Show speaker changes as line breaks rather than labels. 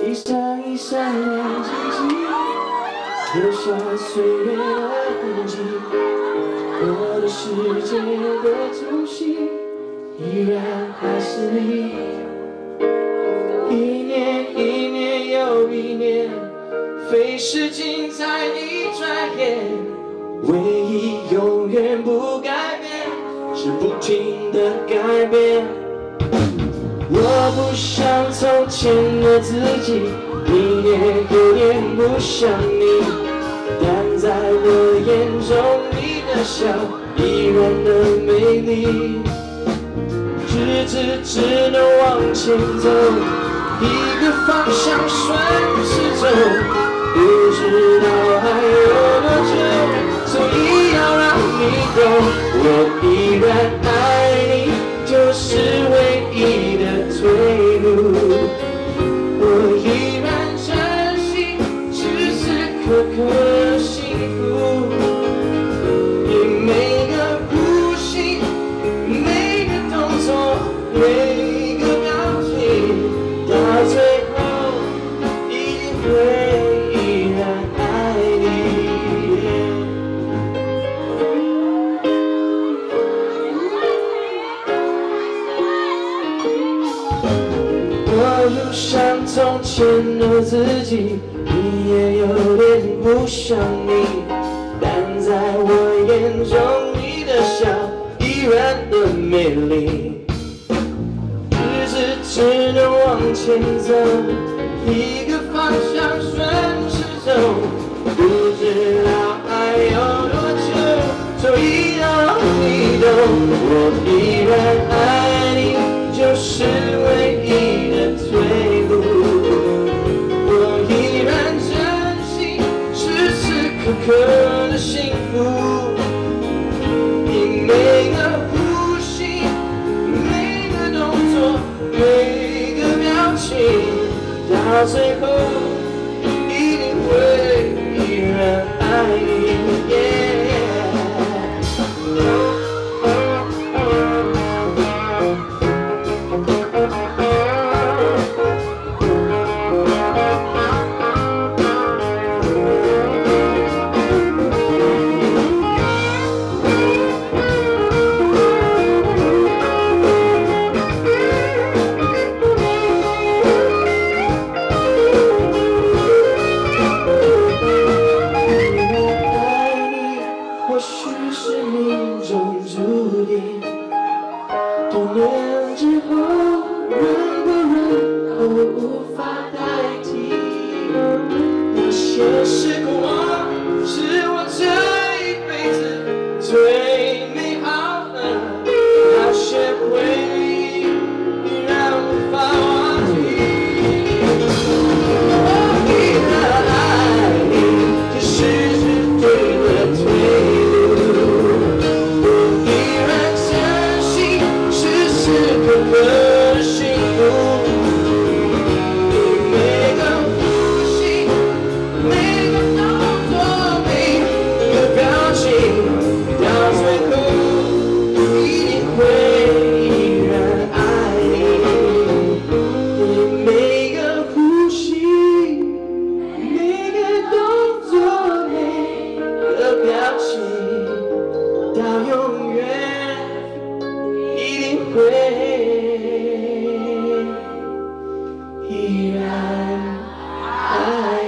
闭上一扇亮晶晶，留下岁月的痕迹。我的世界的中心，依然还是你。一年一年又一年，飞逝精彩一转眼。唯一永远不改变，是不停的改变。我不像从前的自己，一年又年不像你，但在我眼中，你的笑依然的美丽。日子只能往前走，一个方向顺时钟，不知道还有多久，所以要让你懂，我依然爱你，就是唯一的退路。我依然珍惜时时刻刻的幸福，你每个呼吸，每个动作，每个表情，到最后一定会依然爱你。我又像从前的自己，你也有点不像你，但在我眼中，你的笑依然的美丽。日子只能往前走，一个方向顺时钟，不知道还有多久，所以要让你懂，我依然爱你，就是唯一的退路。我依然珍惜时时刻刻的幸福，你每个呼吸，每个动作，每个表情，到最后一定会依然爱你。或许是命中注定，多年之后，人不人口无法代替。那些时光是我这一辈子最美好的那些回忆，依然无法忘记。我依然爱你，即使是对了退。刻刻的幸福，你每个呼吸，每个动作，每个表情，到最后一定会依然爱你。你每个呼吸，每个动作，每个表情，到永远一定会。依然爱。